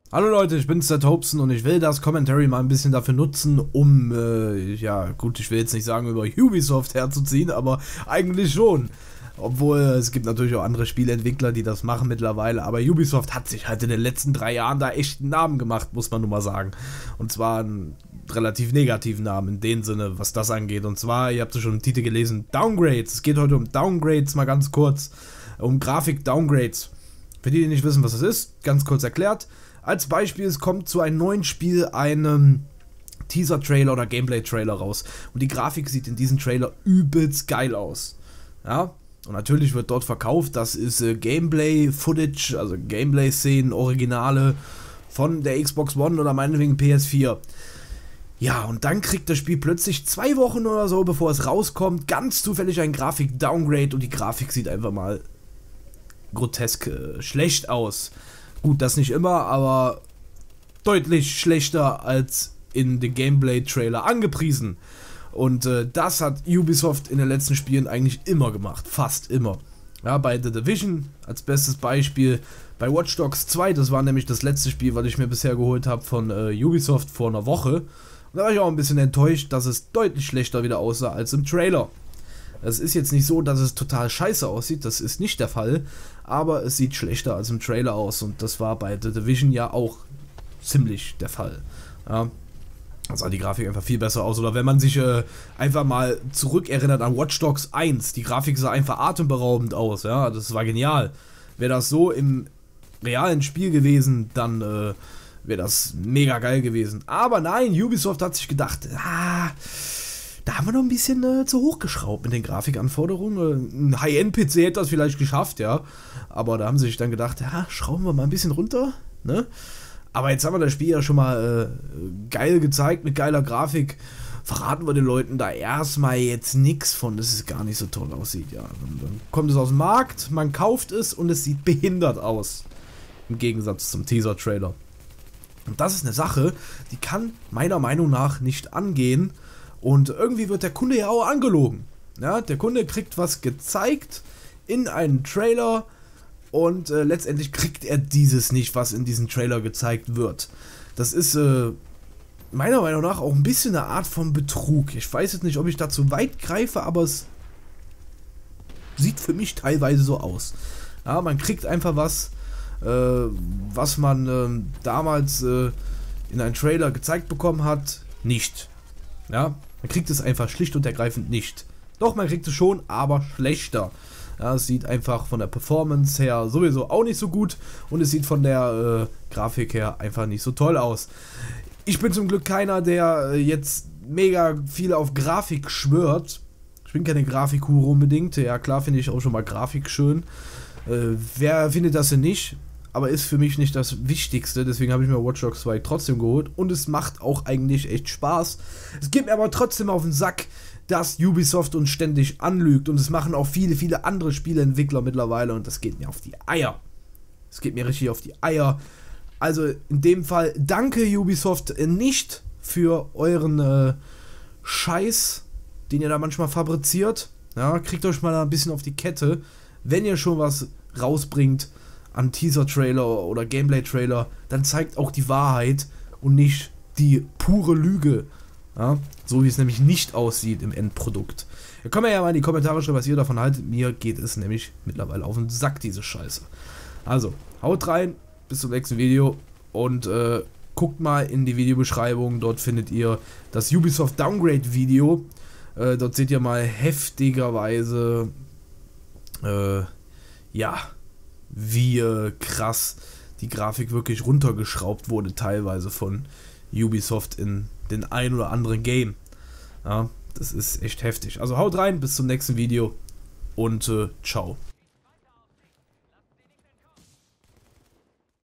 Hallo Leute, ich bin's, der Tobson, und ich will das Commentary mal ein bisschen dafür nutzen, um, ja gut, ich will jetzt nicht sagen, über Ubisoft herzuziehen, aber eigentlich schon. Obwohl, es gibt natürlich auch andere Spieleentwickler, die das machen mittlerweile, aber Ubisoft hat sich halt in den letzten 3 Jahren da echt einen Namen gemacht, muss man nun mal sagen. Und zwar einen relativ negativen Namen in dem Sinne, was das angeht. Und zwar, ihr habt es schon im Titel gelesen, Downgrades. Es geht heute um Downgrades, mal ganz kurz, um Grafik-Downgrades. Für die nicht wissen, was das ist, ganz kurz erklärt. Als Beispiel, es kommt zu einem neuen Spiel ein Teaser-Trailer oder Gameplay-Trailer raus. Und die Grafik sieht in diesem Trailer übelst geil aus. Ja, und natürlich wird dort verkauft, das ist Gameplay-Footage, also Gameplay-Szenen, Originale von der Xbox One oder meinetwegen PS4. Ja, und dann kriegt das Spiel plötzlich 2 Wochen oder so, bevor es rauskommt, ganz zufällig ein Grafik-Downgrade und die Grafik sieht einfach mal grotesk schlecht aus. Gut, das nicht immer, aber deutlich schlechter als in den Gameplay-Trailer angepriesen. Und das hat Ubisoft in den letzten Spielen eigentlich immer gemacht, fast immer. Ja, bei The Division als bestes Beispiel, bei Watch Dogs 2, das war nämlich das letzte Spiel, was ich mir bisher geholt habe von Ubisoft vor einer Woche. Und da war ich auch ein bisschen enttäuscht, dass es deutlich schlechter wieder aussah als im Trailer. Es ist jetzt nicht so, dass es total scheiße aussieht, das ist nicht der Fall, aber es sieht schlechter als im Trailer aus und das war bei The Division ja auch ziemlich der Fall. Ja, da sah die Grafik einfach viel besser aus, oder wenn man sich einfach mal zurückerinnert an Watch Dogs 1, die Grafik sah einfach atemberaubend aus, ja, das war genial. Wäre das so im realen Spiel gewesen, dann wäre das mega geil gewesen. Aber nein, Ubisoft hat sich gedacht, da haben wir noch ein bisschen zu hoch geschraubt mit den Grafikanforderungen. Ein High-End-PC hätte das vielleicht geschafft, ja. Aber da haben sie sich dann gedacht, ja, schrauben wir mal ein bisschen runter, ne? Aber jetzt haben wir das Spiel ja schon mal geil gezeigt, mit geiler Grafik. Verraten wir den Leuten da erstmal jetzt nichts von, dass es gar nicht so toll aussieht, ja. Dann kommt es aus dem Markt, man kauft es und es sieht behindert aus. Im Gegensatz zum Teaser-Trailer. Und das ist eine Sache, die kann meiner Meinung nach nicht angehen. Und irgendwie wird der Kunde ja auch angelogen. Ja, der Kunde kriegt was gezeigt in einem Trailer und letztendlich kriegt er dieses nicht, was in diesem Trailer gezeigt wird. Das ist meiner Meinung nach auch ein bisschen eine Art von Betrug. Ich weiß jetzt nicht, ob ich da zu weit greife, aber es sieht für mich teilweise so aus. Ja, man kriegt einfach was, was man damals in einem Trailer gezeigt bekommen hat, nicht. Ja, man kriegt es einfach schlicht und ergreifend nicht. Doch, man kriegt es schon, aber schlechter. Ja, es sieht einfach von der Performance her sowieso auch nicht so gut und es sieht von der Grafik her einfach nicht so toll aus. Ich bin zum Glück keiner, der jetzt mega viel auf Grafik schwört. Ich bin keine Grafikhure unbedingt. Ja, klar finde ich auch schon mal Grafik schön. Wer findet das denn nicht? Aber ist für mich nicht das Wichtigste, deswegen habe ich mir Watch Dogs 2 trotzdem geholt und es macht auch eigentlich echt Spaß. Es geht mir aber trotzdem auf den Sack, dass Ubisoft uns ständig anlügt und es machen auch viele andere Spieleentwickler mittlerweile und das geht mir auf die Eier. Es geht mir richtig auf die Eier. Also in dem Fall danke Ubisoft nicht für euren Scheiß, den ihr da manchmal fabriziert. Ja, kriegt euch mal ein bisschen auf die Kette, wenn ihr schon was rausbringt an Teaser-Trailer oder Gameplay-Trailer, dann zeigt auch die Wahrheit und nicht die pure Lüge. Ja? So wie es nämlich nicht aussieht im Endprodukt. Ihr könnt mir ja mal in die Kommentare schreiben, was ihr davon haltet. Mir geht es nämlich mittlerweile auf den Sack, diese Scheiße. Also, haut rein, bis zum nächsten Video und guckt mal in die Videobeschreibung. Dort findet ihr das Ubisoft Downgrade Video. Dort seht ihr mal heftigerweise, ja, wie krass die Grafik wirklich runtergeschraubt wurde, teilweise von Ubisoft in den ein oder anderen Game. Ja, das ist echt heftig. Also haut rein, bis zum nächsten Video und ciao.